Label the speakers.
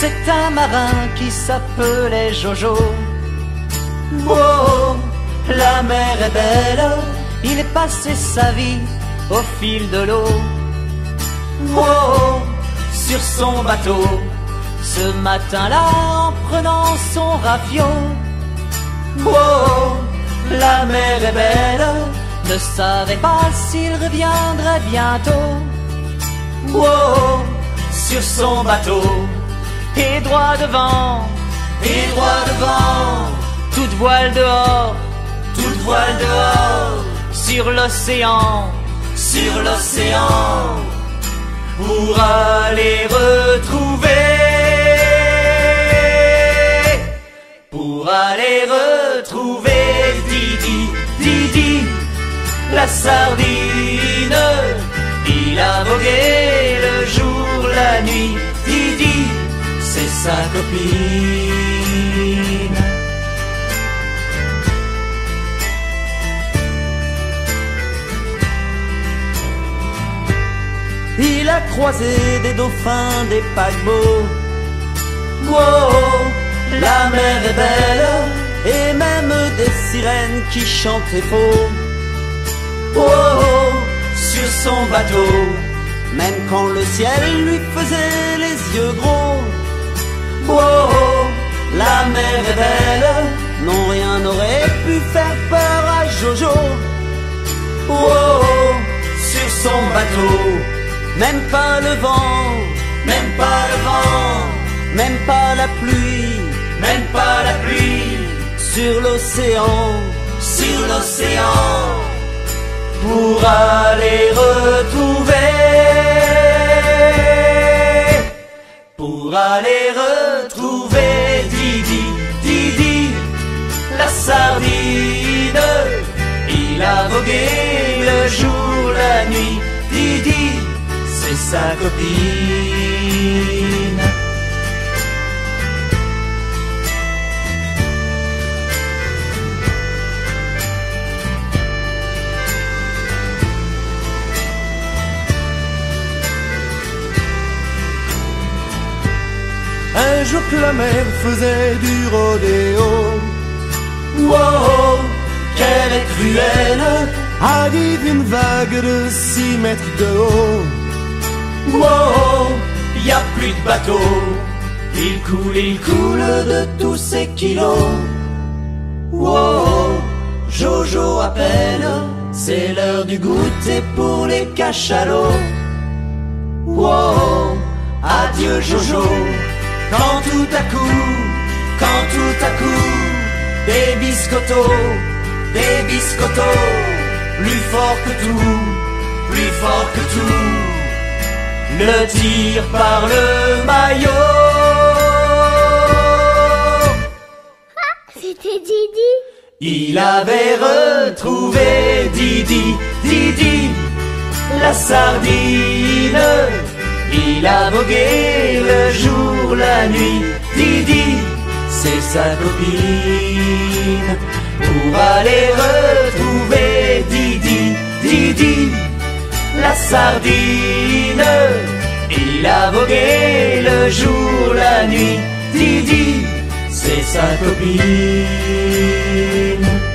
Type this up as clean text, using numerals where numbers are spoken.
Speaker 1: c'est un marin qui s'appelait Jojo. Oh, la mer est belle, il est passé sa vie au fil de l'eau. Oh, sur son bateau, ce matin-là, en prenant son rafiot. Oh, la mer est belle, ne savait pas s'il reviendrait bientôt. Oh, sur son bateau, et droit devant, toute voile dehors, sur l'océan, pour aller retrouver Didi, la sardine. Il a vogué le jour, la nuit, Didi, c'est sa copine. Il a croisé des dauphins, des paquebots. Wow, la mer est belle, et même des sirènes qui chantaient faux. Oh, sur son bateau, même quand le ciel lui faisait les yeux gros. Oh, la mer est belle, non rien n'aurait pu faire peur à Jojo. Oh, sur son bateau, même pas le vent, même pas la pluie, sur l'océan, pour aller retrouver Didi, la sardine. Il a vogué le jour, la nuit, Didi, c'est sa copine.
Speaker 2: Un jour que la mer faisait du rodéo,
Speaker 1: wow, qu'elle est cruelle,
Speaker 2: arrive une vague de 6 mètres de haut.
Speaker 1: Wow, y a plus de bateau, il coule de tous ses kilos. Wow, Jojo appelle, c'est l'heure du goûter pour les cachalots. Wow, adieu Jojo, quand tout à coup, des biscottos, plus fort que tout, le tire par le maillot.
Speaker 3: C'était Didi.
Speaker 1: Il avait retrouvé Didi, la sardine. Il a vogué le jour, la nuit, Didi, c'est sa copine. Pour aller retrouver Didi, la sardine. Il a vogué le jour, la nuit, Didi, c'est sa copine.